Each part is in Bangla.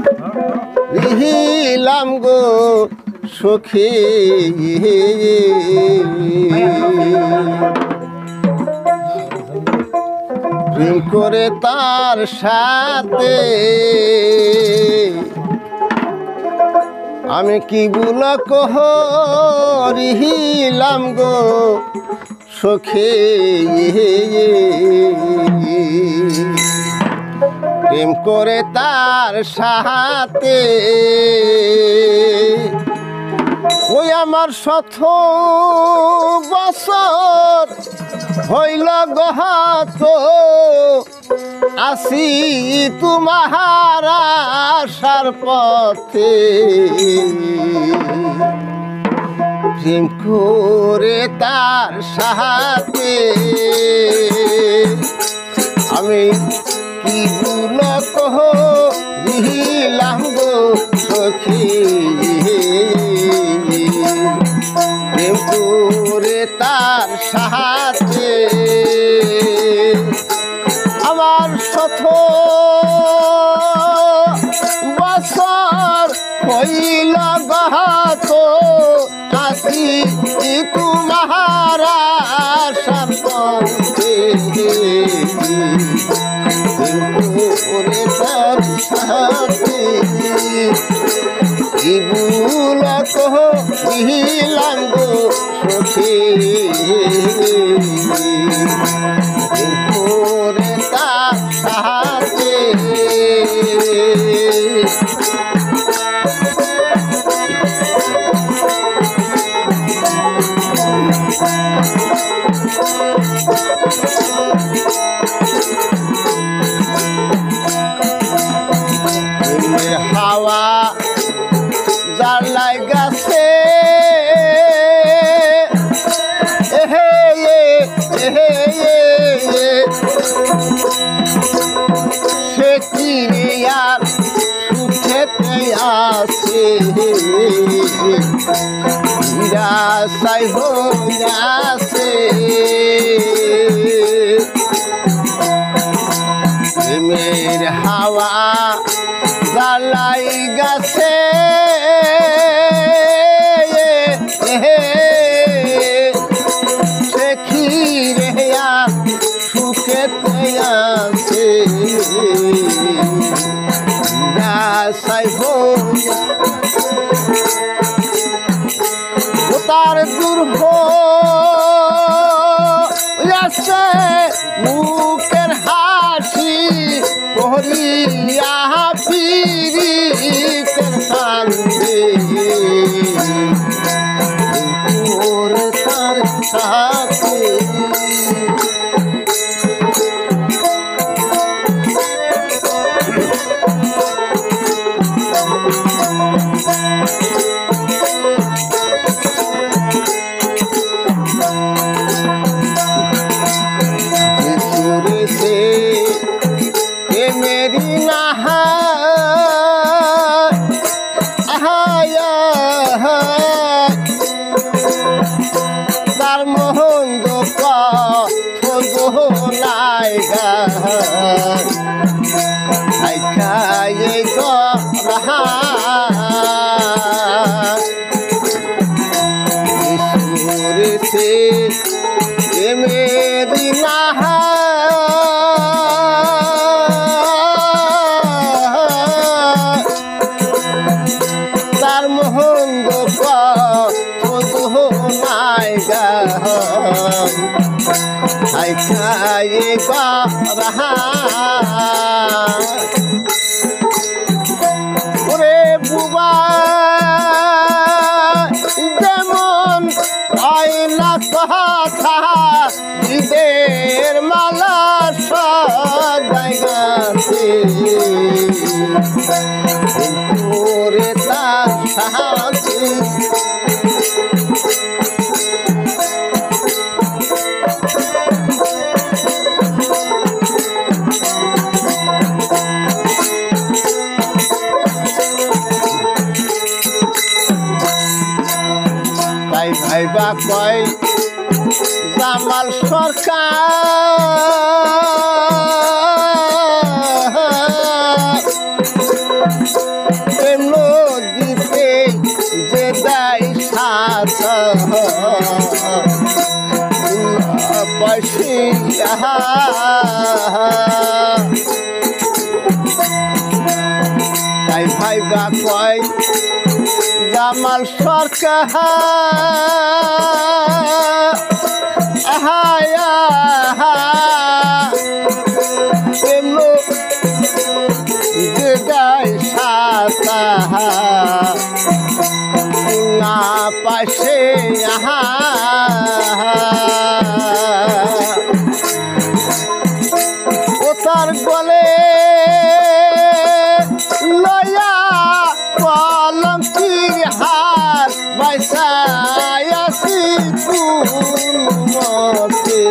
রহিলাম গো সখী প্রেম করে তার সাথে আমি কি ভুল করিলাম গো সখী প্রেম করে তার সাথে ওই আমার ১৭ বছর হইল গহত আসি তোমার আশার পথে প্রেম করে তার সাথে আমি কি ভুল করিলাম গো সখী প্রেম করে তার সাথে আমার ১৭ বছর হইল গহত আসি তোমার আশার পথে করে তার সাথে কি ভুল করিলাম গো সখী করে তার সাথে হাওয়া জ্বালাই গাছে সে কি আর সুখেতে আছে নিরাশাই হইয়াছে প্রেমের হাওয়া জ্বালাই গাছে সে কি রে আর সুখেতে আছে নিরাশাই হইয়াছে তার দূর হইয়াছে মুখের হাসি পহরিয়া পীড়িতের কান্দে করে তার সাথে मेरी नहा तार मोहन नायगा खाए रहा से मेरी नहा तार मोहन नायगा खाए रहा ওরে বুবা যেমন হয় না কথা ঈদের মালা সদাই গাছে ওরে তার সাথে ভাইবা কয় জামাল সরকার প্রেম নদীতে যে দেয় সাথ পাশিয়া তাই ভাইবা কয় জামাল সরকার প্রেম যে দেয় সাথ না পাশে ও তার গলে লয়া কলঙ্কির হার বাইসায়াসি মতে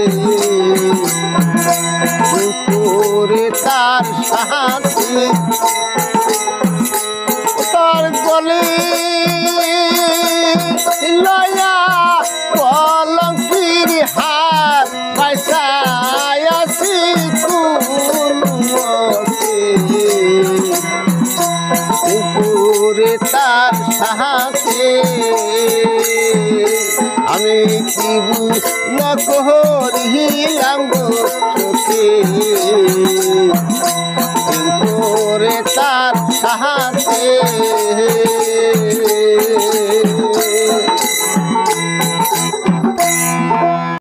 করে তার শান্তি তার গলে লয়া কলঙ্কির হার বাইসায়াসি উপরে তার সাথে আমি কি না করিলাম গো